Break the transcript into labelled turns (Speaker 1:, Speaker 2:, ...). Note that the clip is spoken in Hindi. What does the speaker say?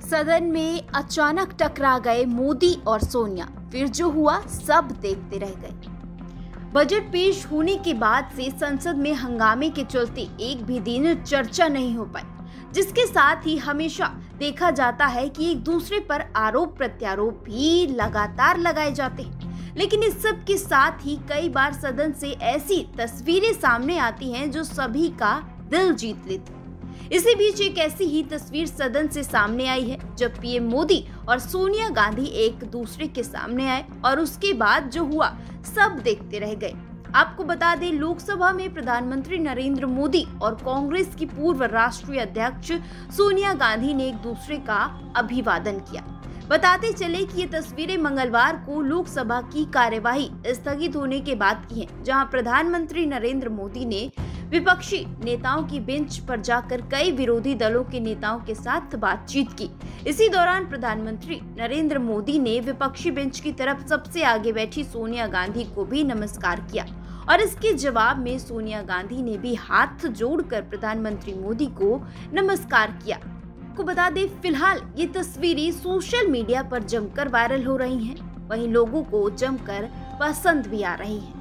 Speaker 1: सदन में अचानक टकरा गए मोदी और सोनिया। फिर जो हुआ सब देखते रह गए। बजट पेश होने के बाद से संसद में हंगामे के चलते एक भी दिन चर्चा नहीं हो पाई, जिसके साथ ही हमेशा देखा जाता है कि एक दूसरे पर आरोप प्रत्यारोप भी लगातार लगाए जाते हैं। लेकिन इस सब के साथ ही कई बार सदन से ऐसी तस्वीरें सामने आती हैं जो सभी का दिल जीत लेती। इसी बीच एक ऐसी ही तस्वीर सदन से सामने आई है जब पीएम मोदी और सोनिया गांधी एक दूसरे के सामने आए और उसके बाद जो हुआ सब देखते रह गए। आपको बता दें, लोकसभा में प्रधानमंत्री नरेंद्र मोदी और कांग्रेस की पूर्व राष्ट्रीय अध्यक्ष सोनिया गांधी ने एक दूसरे का अभिवादन किया। बताते चले कि ये तस्वीरें मंगलवार को लोकसभा की कार्यवाही स्थगित होने के बाद की हैं, जहां प्रधानमंत्री नरेंद्र मोदी ने विपक्षी नेताओं की बेंच पर जाकर कई विरोधी दलों के नेताओं के साथ बातचीत की। इसी दौरान प्रधानमंत्री नरेंद्र मोदी ने विपक्षी बेंच की तरफ सबसे आगे बैठी सोनिया गांधी को भी नमस्कार किया और इसके जवाब में सोनिया गांधी ने भी हाथ जोड़कर प्रधानमंत्री मोदी को नमस्कार किया। आपको बता दें, फिलहाल ये तस्वीरें सोशल मीडिया पर जमकर वायरल हो रही हैं, वहीं लोगों को जमकर पसंद भी आ रही हैं।